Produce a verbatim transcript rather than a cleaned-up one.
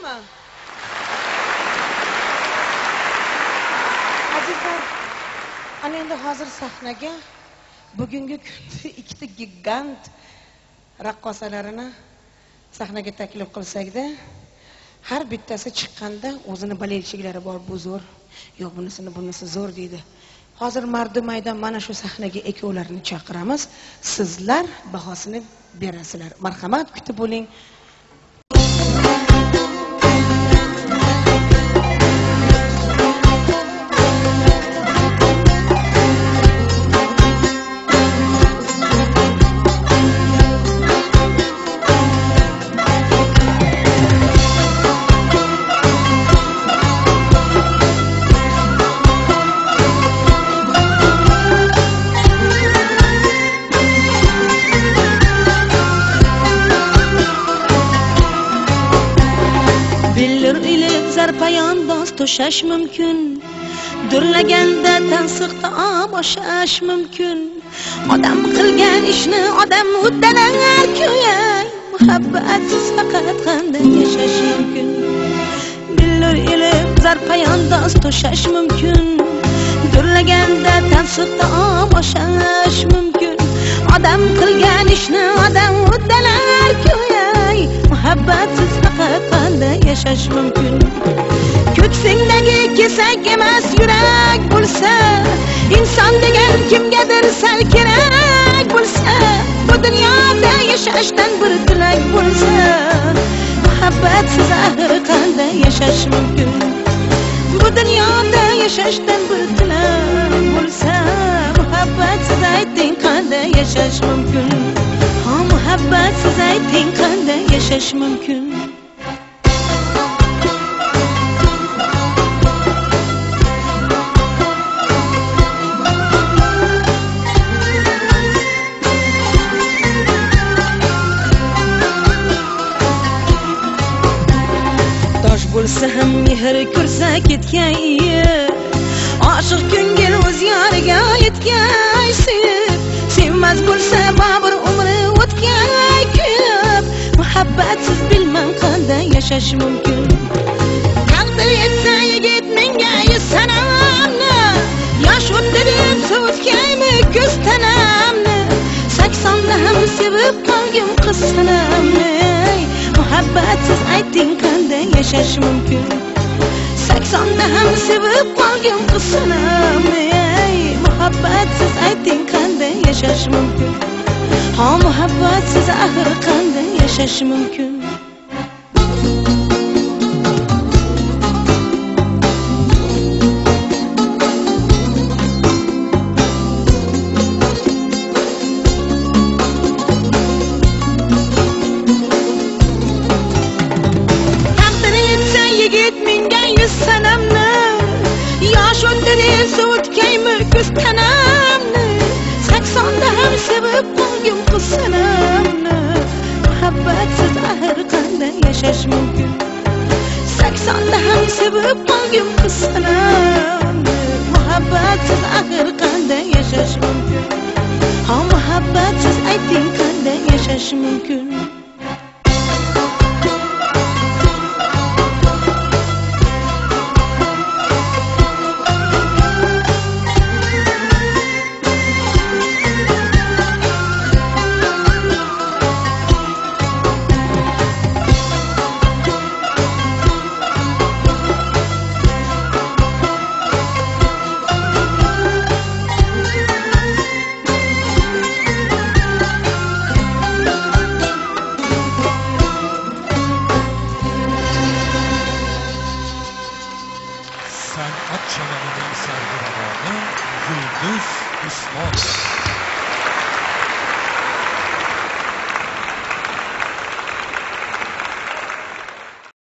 bo'ldimi? Azizlar, ana endi hozir sahnaga bugungi kunda ikkita gigant raqqosalarini sahnaga taklif qilsak-da, har bittasi chiqqanda o'zini baletchiklari bor, bu zo'r, yo'q bunisini bunisi zo'r deydi. Hozir Mardumaydan mana shu sahnaga ikkovlarini chaqiramiz. Sizlar bahosini berasizlar. Marhamat, kutib bo'ling. Zarpayandoz to'shash mumkin, durlaganda tansiqda boshlash mumkin. Odam qilgan ishni odam uddalar ko'yay, muhabbatsiz faqat qanday yashash mumkin. Billur ilib zarpayandoz to'shash mumkin, durlaganda tansiqda boshlash mumkin. Odam qilgan ishni odam uddalar ko'yay, muhabbatsiz faqat qanday yashash mumkin. Ko'ksingdagi kesak emas yurak bo'lsa, inson degan kimgadir sal kerak bo'lsa, bu dunyoda yashashdan bir tilak bo'lsa, muhabbatsiz axir qanday yashash mumkin? Bu dunyoda yashashdan bir tilak bo'lsa, muhabbatsiz ayting qanday yashash mumkin? Ha, muhabbatsiz ayting qanday yashash mumkin? Bo'lsa ham mehr ko'rsa ketgan, oshiq ko'ngil o'z yoriga yetgan, sevmas bo'lsa bir umri o'tgan ko'p, muhabbatsiz bilmam qanday yashash mumkin. Taqdir etsa yigit menga yuz sanamni, yosh o'tdi deb sovutgaymi ko'z tanamni, saksonda ham sevib qolgim qiz sanamni, muhabbatsiz ayting qanday yashash mumkin? saksonda ham sevib qolgim qiz sanamni, muhabbatsiz ayting qanday yashash mumkin? Ha, muhabbatsiz axir qanday yashash mumkin? Ko'z tanamni, saksonda ham sevib qolgim qiz sanamni, muhabbatsiz axir qanday yashash mumkin? saksonda ham sevib qolgim qiz sanamni, muhabbatsiz axir qanday yashash mumkin? Ha, muhabbatsiz ayting qanday yashash mumkin? San'at chanalining sargardoni Yulduz Usmonova.